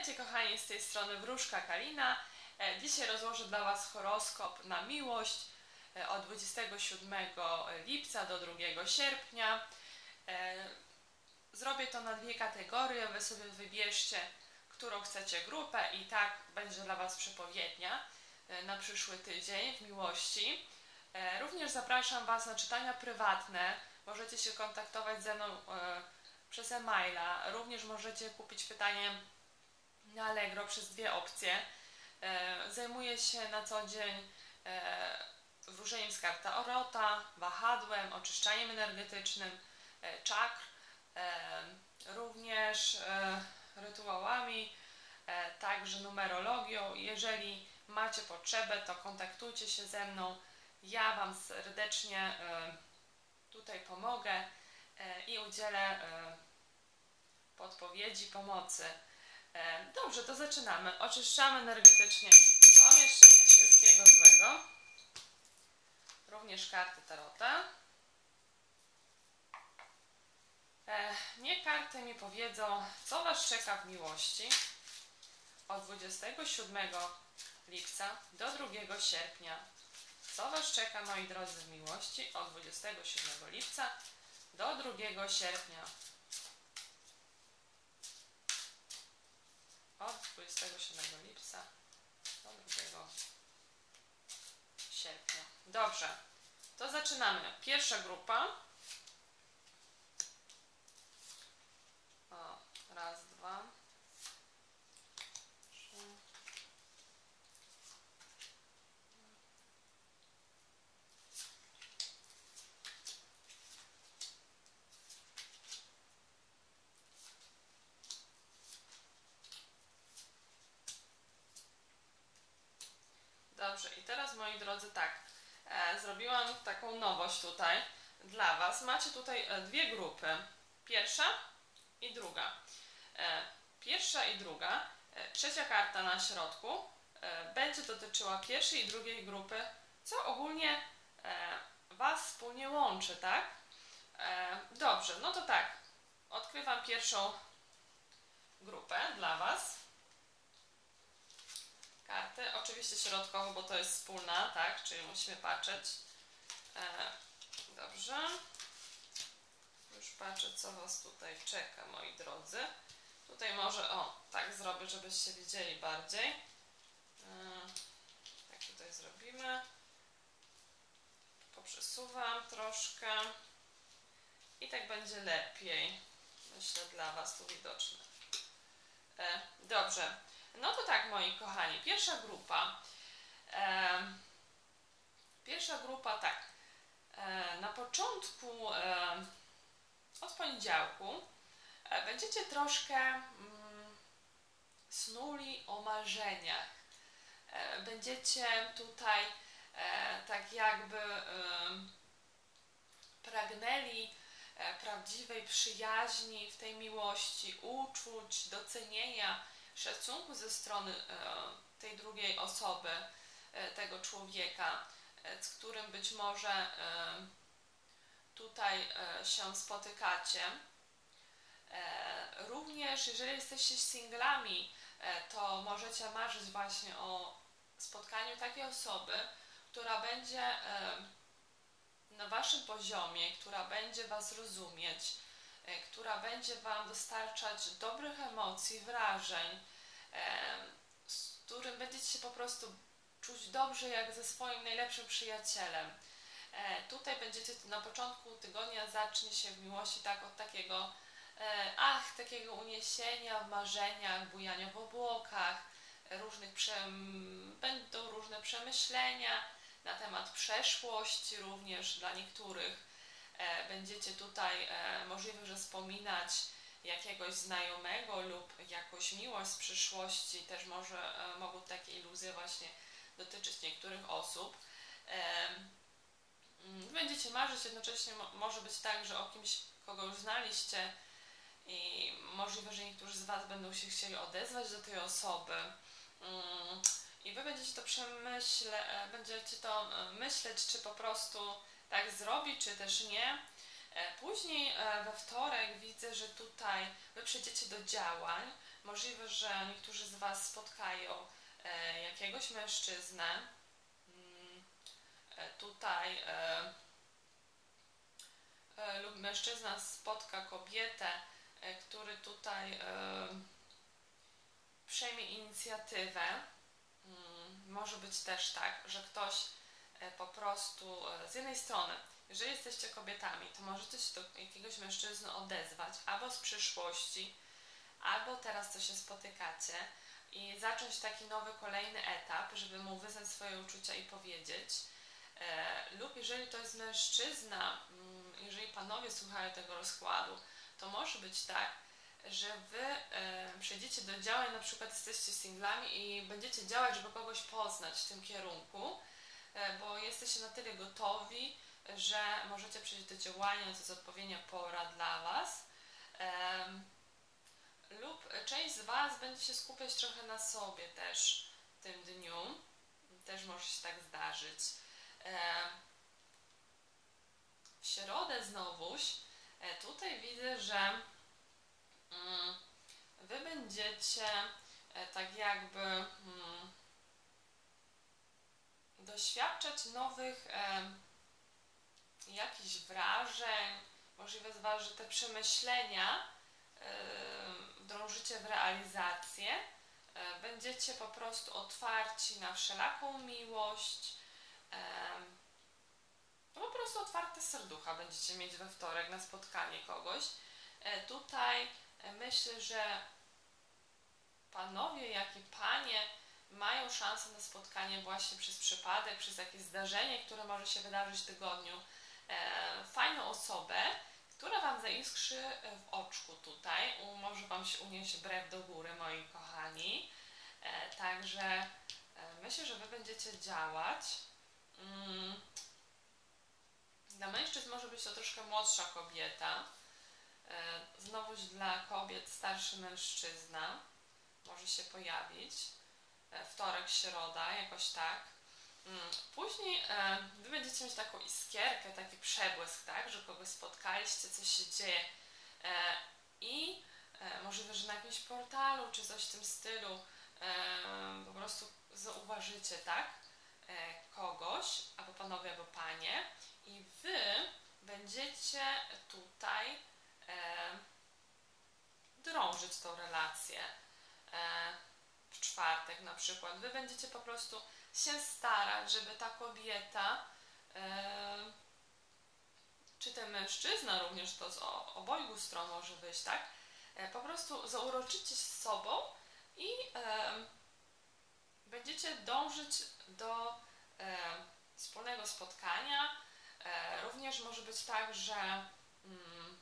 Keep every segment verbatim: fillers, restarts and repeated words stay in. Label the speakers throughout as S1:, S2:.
S1: Witajcie kochani, z tej strony Wróżka Kalina. Dzisiaj rozłożę dla Was horoskop na miłość od dwudziestego siódmego lipca do drugiego sierpnia. Zrobię to na dwie kategorie, Wy sobie wybierzcie, którą chcecie grupę i tak będzie dla Was przepowiednia na przyszły tydzień w miłości. Również zapraszam Was na czytania prywatne. Możecie się kontaktować ze mną przez e-maila. Również możecie kupić pytanie na Allegro przez dwie opcje. Zajmuję się na co dzień wróżeniem z kart Tarota, wahadłem, oczyszczaniem energetycznym, czakr, również rytuałami, także numerologią. Jeżeli macie potrzebę, to kontaktujcie się ze mną. Ja Wam serdecznie tutaj pomogę i udzielę podpowiedzi, pomocy. Dobrze, to zaczynamy. Oczyszczamy energetycznie pomieszczenie wszystkiego złego. Również karty Tarota. Niech karty mi powiedzą, co Was czeka w miłości od dwudziestego siódmego lipca do drugiego sierpnia. Co Was czeka, moi drodzy, w miłości od dwudziestego siódmego lipca do drugiego sierpnia. Od dwudziestego siódmego lipca do drugiego sierpnia. Dobrze, to zaczynamy. Pierwsza grupa. O, raz, dwa. Trzy. Dobrze, i teraz, moi drodzy, tak, e, zrobiłam taką nowość tutaj dla Was. Macie tutaj e, dwie grupy, pierwsza i druga. E, pierwsza i druga, e, trzecia karta na środku e, będzie dotyczyła pierwszej i drugiej grupy, co ogólnie e, Was wspólnie łączy, tak? E, dobrze, no to tak, odkrywam pierwszą grupę dla Was. Karty, oczywiście środkowo, bo to jest wspólna, tak, czyli musimy patrzeć. E, dobrze. Już patrzę, co Was tutaj czeka, moi drodzy. Tutaj może, o, tak zrobię, żebyście widzieli bardziej. E, tak tutaj zrobimy. Poprzesuwam troszkę. I tak będzie lepiej, myślę, dla Was tu widoczne. E, dobrze. No to tak, moi kochani, pierwsza grupa. E, pierwsza grupa, tak. E, na początku, e, od poniedziałku, e, będziecie troszkę mm, snuli o marzeniach. E, będziecie tutaj e, tak jakby e, pragnęli e, prawdziwej przyjaźni w tej miłości, uczuć, docenienia, szacunku ze strony e, tej drugiej osoby, e, tego człowieka, e, z którym być może e, tutaj e, się spotykacie. E, również jeżeli jesteście singlami, e, to możecie marzyć właśnie o spotkaniu takiej osoby, która będzie e, na Waszym poziomie, która będzie Was rozumieć, która będzie Wam dostarczać dobrych emocji, wrażeń, z którym będziecie się po prostu czuć dobrze jak ze swoim najlepszym przyjacielem. Tutaj będziecie na początku tygodnia, zacznie się w miłości tak od takiego, ach, takiego uniesienia w marzeniach, bujania w obłokach, różnych przem... będą różne przemyślenia na temat przeszłości również dla niektórych. E, będziecie tutaj e, możliwe, że wspominać jakiegoś znajomego lub jakąś miłość z przyszłości. Też może e, mogą takie iluzje właśnie dotyczyć niektórych osób. E, będziecie marzyć, jednocześnie mo może być tak, że o kimś, kogo już znaliście i możliwe, że niektórzy z Was będą się chcieli odezwać do tej osoby. Mm, I Wy będziecie to przemyśle, będziecie to myśleć, czy po prostu tak zrobić, czy też nie. Później we wtorek widzę, że tutaj Wy przejdziecie do działań, Możliwe, że niektórzy z Was spotkają e, jakiegoś mężczyznę. Mm, e, tutaj e, e, lub mężczyzna spotka kobietę, e, który tutaj e, przejmie inicjatywę. Mm, może być też tak, że ktoś e, po prostu e, z jednej strony, jeżeli jesteście kobietami, to możecie się do jakiegoś mężczyzny odezwać albo z przyszłości, albo teraz, co się spotykacie i zacząć taki nowy, kolejny etap, żeby mu wyznać swoje uczucia i powiedzieć. E, lub jeżeli to jest mężczyzna, mm, jeżeli panowie słuchają tego rozkładu, to może być tak, że Wy e, przejdziecie do działań, na przykład jesteście singlami i będziecie działać, żeby kogoś poznać w tym kierunku, e, bo jesteście na tyle gotowi, że możecie przejść do działania, to jest odpowiednia pora dla Was. E, lub część z Was będzie się skupiać trochę na sobie też w tym dniu. Też może się tak zdarzyć. E, w środę znowuż e, tutaj widzę, że mm, Wy będziecie e, tak jakby mm, doświadczać nowych e, jakichś wrażeń. Możliwe z Was, że te przemyślenia wdrążycie w realizację, będziecie po prostu otwarci na wszelaką miłość, no po prostu otwarte serducha będziecie mieć we wtorek na spotkanie kogoś. Tutaj myślę, że panowie, jak i panie mają szansę na spotkanie właśnie przez przypadek, przez jakieś zdarzenie, które może się wydarzyć w tygodniu. Fajną osobę, która Wam zaiskrzy w oczku tutaj, może Wam się unieść brew do góry, moi kochani. E, także e, myślę, że Wy będziecie działać. Mm. Dla mężczyzn może być to troszkę młodsza kobieta. E, znowuż dla kobiet starszy mężczyzna może się pojawić. E, wtorek, środa, jakoś tak. Później e, Wy będziecie mieć taką iskierkę, taki przebłysk, tak, że kogoś spotkaliście, coś się dzieje e, i e, możliwe, że na jakimś portalu czy coś w tym stylu e, po prostu zauważycie, tak, e, kogoś, albo panowie, albo panie i Wy będziecie tutaj e, drążyć tą relację. E, w czwartek na przykład Wy będziecie po prostu się starać, żeby ta kobieta, e, czy ten mężczyzna również, to z obojgu stron może wyjść, tak? E, po prostu zauroczycie się z sobą i e, będziecie dążyć do e, wspólnego spotkania. E, również może być tak, że mm,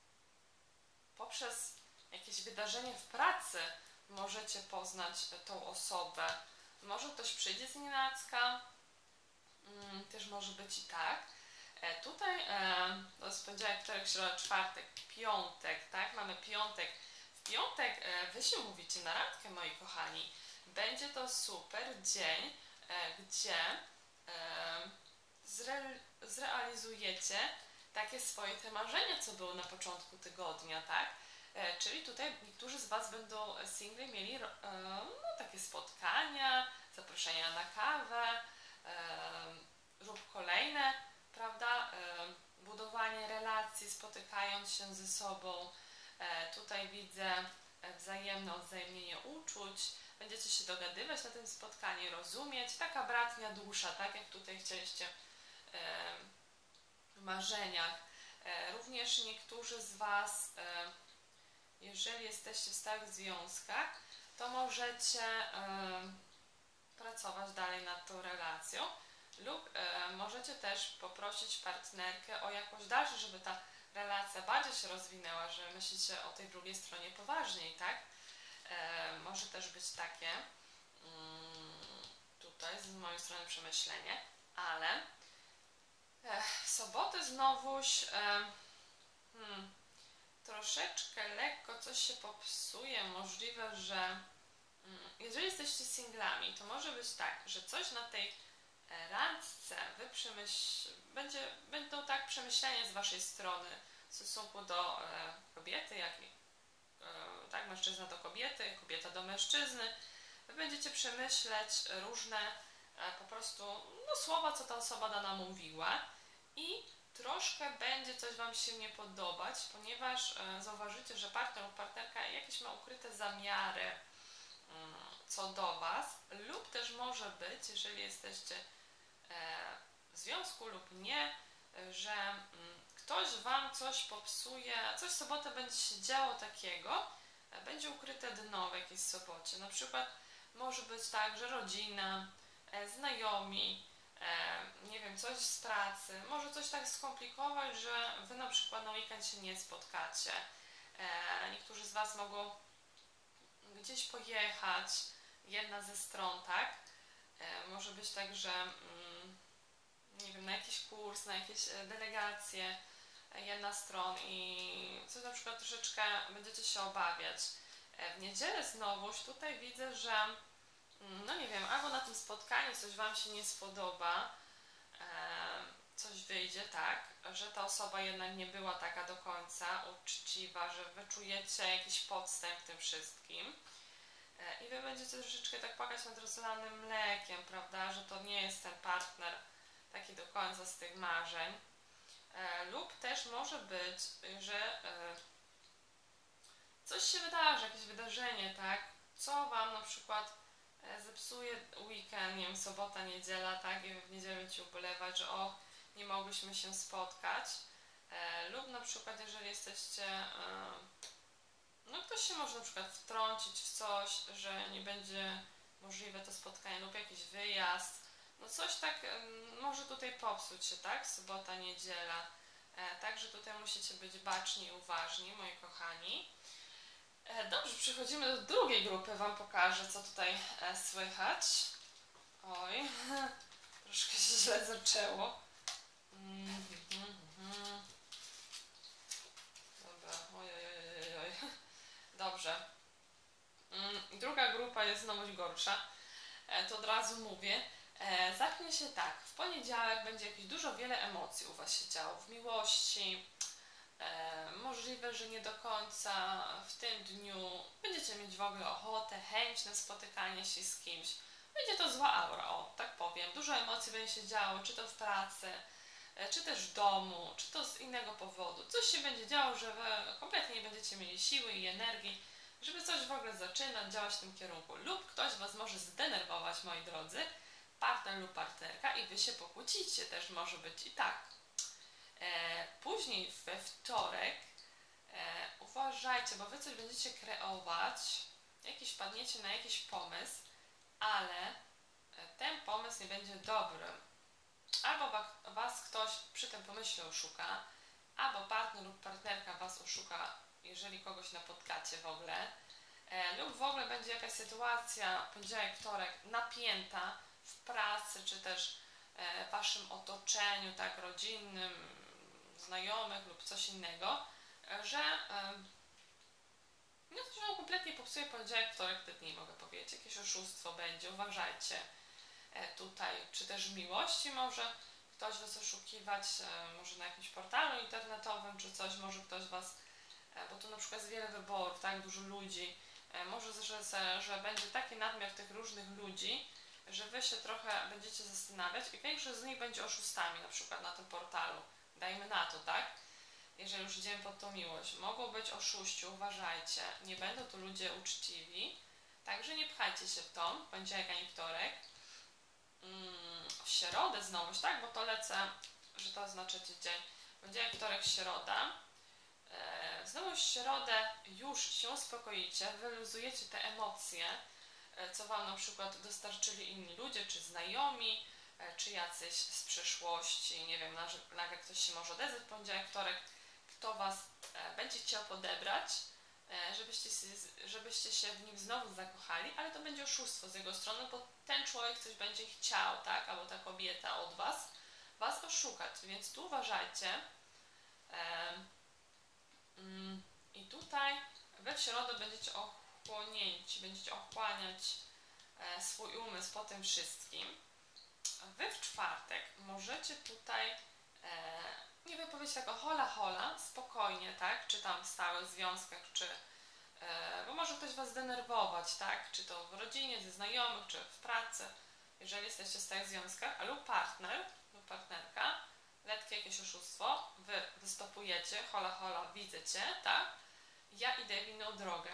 S1: poprzez jakieś wydarzenie w pracy możecie poznać tą osobę. Może ktoś przyjdzie z nienacka, hmm, też może być i tak. E, tutaj e, to jest poniedziałek, wtorek, środa, czwartek, piątek, tak? Mamy piątek. W piątek e, Wy się mówicie na randkę, moi kochani. Będzie to super dzień, e, gdzie e, zre, zrealizujecie takie swoje te marzenia, co było na początku tygodnia, tak? E, czyli tutaj niektórzy z Was będą singli mieli e, no, takie spotkania, zaproszenia na kawę e, lub kolejne, prawda, e, budowanie relacji, spotykając się ze sobą. E, tutaj widzę wzajemne odwzajemnienie uczuć, będziecie się dogadywać na tym spotkaniu, rozumieć, taka bratnia dusza, tak jak tutaj chcieliście e, w marzeniach. E, również niektórzy z Was e, jeżeli jesteście w stałych związkach, to możecie y, pracować dalej nad tą relacją lub y, możecie też poprosić partnerkę o jakąś dalszą, żeby ta relacja bardziej się rozwinęła, że myślicie o tej drugiej stronie poważniej, tak? Y, może też być takie y, tutaj z mojej strony przemyślenie, ale y, w sobotę znowuż y, hmm, troszeczkę lekko coś się popsuje. Możliwe, że jeżeli jesteście singlami, to może być tak, że coś na tej randce wy przemyśl... będzie, będą tak przemyślenia z Waszej strony w stosunku do e, kobiety, jak i e, tak? Mężczyzna do kobiety, kobieta do mężczyzny. Wy będziecie przemyśleć różne e, po prostu no, słowa, co ta osoba dana mówiła i troszkę będzie coś Wam się nie podobać, ponieważ e, zauważycie, że partner lub partnerka jakieś ma ukryte zamiary mm, co do Was, lub też może być, jeżeli jesteście e, w związku lub nie, e, że mm, ktoś Wam coś popsuje, coś w sobotę będzie się działo takiego, e, będzie ukryte dno w jakiejś sobocie. Na przykład może być tak, że rodzina, e, znajomi, e, nie wiem, coś z pracy, może coś tak skomplikować, że Wy na przykład na weekend się nie spotkacie. E, niektórzy z Was mogą gdzieś pojechać, jedna ze stron, tak? E, może być tak, że mm, nie wiem, na jakiś kurs, na jakieś delegacje, jedna stron i coś na przykład troszeczkę będziecie się obawiać. W niedzielę znowuż tutaj widzę, że no nie wiem, albo na tym spotkaniu coś Wam się nie spodoba, coś wyjdzie tak, że ta osoba jednak nie była taka do końca uczciwa, że Wy czujecie jakiś podstęp w tym wszystkim i Wy będziecie troszeczkę tak płakać nad rozlanym mlekiem, prawda, że to nie jest ten partner taki do końca z tych marzeń. E, lub też może być, że e, coś się wydarzy, jakieś wydarzenie, tak? Co Wam na przykład e, zepsuje weekend, nie wiem, sobota, niedziela, tak? I w niedzielę będziecie ubolewać, że o, nie mogliśmy się spotkać. E, lub na przykład, jeżeli jesteście, e, no ktoś się może na przykład wtrącić w coś, że nie będzie możliwe to spotkanie lub jakiś wyjazd. No coś tak um, może tutaj popsuć się, tak? Sobota, niedziela. E, także tutaj musicie być baczni i uważni, moi kochani. E, dobrze, przechodzimy do drugiej grupy. Wam pokażę, co tutaj e, słychać. Oj, troszkę się źle zaczęło. Mm, mm, mm. Dobra, oj, oj, oj, oj. Dobrze. Mm, druga grupa jest znowu gorsza. E, to od razu mówię. E, zacznie się tak, w poniedziałek będzie jakieś dużo, wiele emocji u Was się działo, w miłości, e, możliwe, że nie do końca w tym dniu będziecie mieć w ogóle ochotę, chęć na spotykanie się z kimś, będzie to zła aura, o, tak powiem, dużo emocji będzie się działo, czy to w pracy, e, czy też w domu, czy to z innego powodu, coś się będzie działo, że Wy kompletnie nie będziecie mieli siły i energii, żeby coś w ogóle zaczynać, działać w tym kierunku, lub ktoś Was może zdenerwować, moi drodzy, partner lub partnerka i Wy się pokłócicie, też może być i tak. E, później we wtorek e, uważajcie, bo Wy coś będziecie kreować, jakiś wpadniecie na jakiś pomysł, ale ten pomysł nie będzie dobry. Albo Was ktoś przy tym pomyśle oszuka, albo partner lub partnerka Was oszuka, jeżeli kogoś napotkacie w ogóle, e, lub w ogóle będzie jakaś sytuacja, poniedziałek, wtorek, napięta, w pracy, czy też e, w Waszym otoczeniu, tak, rodzinnym, znajomych lub coś innego, e, że e, no to się Wam kompletnie popsuje poniedziałek, wtorek, te dni, mogę powiedzieć. Jakieś oszustwo będzie, uważajcie e, tutaj, czy też w miłości może ktoś Was oszukiwać, e, może na jakimś portalu internetowym, czy coś, może ktoś Was, e, bo tu na przykład jest wiele wyborów, tak, dużo ludzi, e, może, że, że będzie taki nadmiar tych różnych ludzi, że Wy się trochę będziecie zastanawiać i większość z nich będzie oszustami, na przykład na tym portalu. Dajmy na to, tak? Jeżeli już idziemy pod tą miłość. Mogą być oszuści, uważajcie. Nie będą to ludzie uczciwi, także nie pchajcie się w to, poniedziałek ani wtorek. Mm, w środę znowuż, tak? Bo to lecę, że to oznaczacie dzień. Poniedziałek, wtorek, środa. E, znowu w środę już się uspokoicie, wyluzujecie te emocje, co Wam na przykład dostarczyli inni ludzie, czy znajomi, czy jacyś z przeszłości, nie wiem, nagle ktoś się może odezwać w poniedziałek, wtorek, kto Was e, będzie chciał podebrać, e, żebyście, żebyście się w nim znowu zakochali, ale to będzie oszustwo z jego strony, bo ten człowiek coś będzie chciał, tak, albo ta kobieta od Was, Was oszukać, więc tu uważajcie. E, mm, I tutaj we w środę będziecie ochłonięci, będziecie ochłaniać e, swój umysł po tym wszystkim. Wy w czwartek możecie tutaj e, nie wypowiedzieć tego hola hola, spokojnie, tak, czy tam w stałych związkach, czy bo może ktoś Was zdenerwować, tak? Czy to w rodzinie, ze znajomych, czy w pracy, jeżeli jesteście w stałych związkach, lub partner, lub partnerka, letkie jakieś oszustwo, Wy wystopujecie, hola hola, widzę Cię, tak? Ja idę w inną drogę,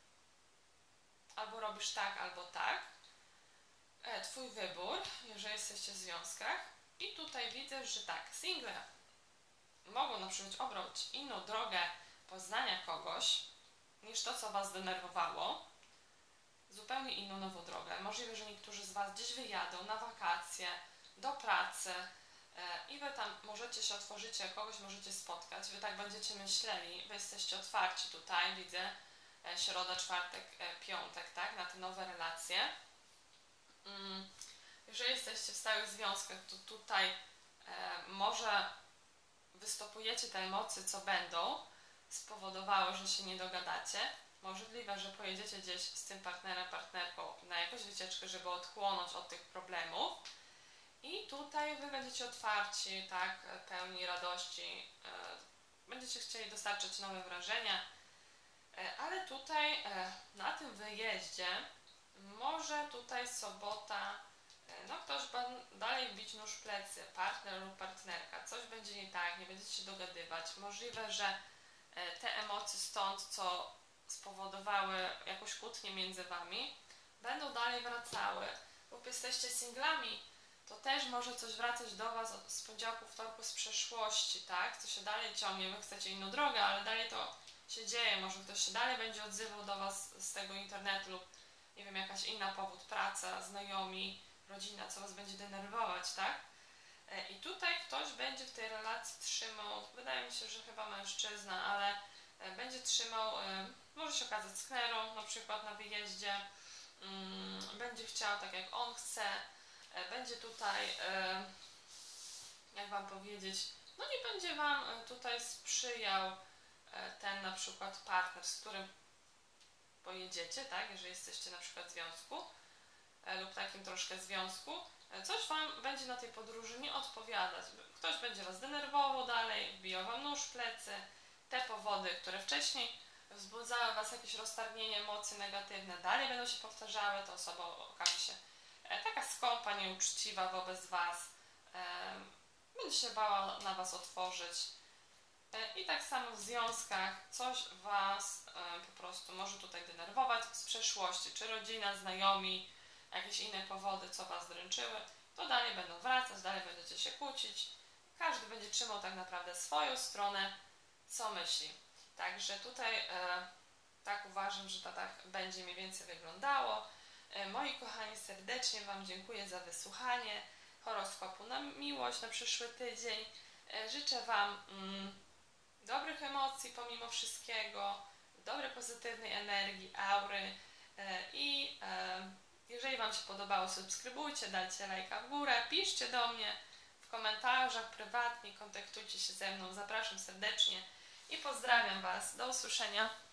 S1: albo robisz tak, albo tak. E, twój wybór, jeżeli jesteście w związkach. I tutaj widzę, że tak, single mogą na przykład obrać inną drogę poznania kogoś, niż to, co Was zdenerwowało. Zupełnie inną, nową drogę. Możliwe, że niektórzy z Was gdzieś wyjadą na wakacje, do pracy e, i Wy tam możecie się otworzycie, kogoś możecie spotkać. Wy tak będziecie myśleli, Wy jesteście otwarci tutaj, widzę, e, środa, czwartek, e, piątek, tak, na te nowe relacje. Mm. Jeżeli jesteście w stałych związkach, to tutaj e, może wystopujecie te emocje, co będą spowodowały, że się nie dogadacie. Możliwe, że pojedziecie gdzieś z tym partnerem, partnerką na jakąś wycieczkę, żeby odchłonąć od tych problemów. I tutaj Wy będziecie otwarci, tak, pełni radości, e, będziecie chcieli dostarczyć nowe wrażenia, e, ale tutaj e, na tym wyjeździe może tutaj sobota, no ktoś dalej bić nóż w plecy, partner lub partnerka, coś będzie nie tak, nie będziecie się dogadywać. Możliwe, że te emocje stąd, co spowodowały jakąś kłótnię między Wami, będą dalej wracały. Lub jesteście singlami, to też może coś wracać do Was z poniedziałku, wtorku, z przeszłości, tak? Co się dalej ciągnie, Wy chcecie inną drogę, ale dalej to się dzieje. Może ktoś się dalej będzie odzywał do Was z tego internetu lub nie wiem, jakaś inna powód, praca, znajomi, rodzina, co Was będzie denerwować, tak? I tutaj ktoś będzie w tej relacji trzymał, wydaje mi się, że chyba mężczyzna, ale będzie trzymał, może się okazać sknerą, na przykład na wyjeździe, będzie chciał tak, jak on chce, będzie tutaj, jak Wam powiedzieć, no nie będzie Wam tutaj sprzyjał ten na przykład partner, z którym pojedziecie, tak, jeżeli jesteście na przykład w związku lub takim troszkę związku, coś Wam będzie na tej podróży nie odpowiadać. Ktoś będzie Was denerwował dalej, wbijał Wam nóż w plecy. Te powody, które wcześniej wzbudzały Was jakieś roztargnienie, emocje negatywne, dalej będą się powtarzały, to osoba okaże się taka skąpa, nieuczciwa wobec Was, będzie się bała na Was otworzyć. I tak samo w związkach coś Was po prostu może tutaj denerwować z przeszłości, czy rodzina, znajomi, jakieś inne powody, co Was dręczyły, to dalej będą wracać, dalej będziecie się kłócić. Każdy będzie trzymał tak naprawdę swoją stronę, co myśli. Także tutaj e, tak uważam, że to tak będzie mniej więcej wyglądało. E, moi kochani, serdecznie Wam dziękuję za wysłuchanie horoskopu na miłość, na przyszły tydzień. E, życzę Wam mm, dobrych emocji pomimo wszystkiego, dobrej, pozytywnej energii, aury e, i e, jeżeli Wam się podobało, subskrybujcie, dajcie lajka w górę, piszcie do mnie w komentarzach prywatnie, kontaktujcie się ze mną, zapraszam serdecznie i pozdrawiam Was. Do usłyszenia.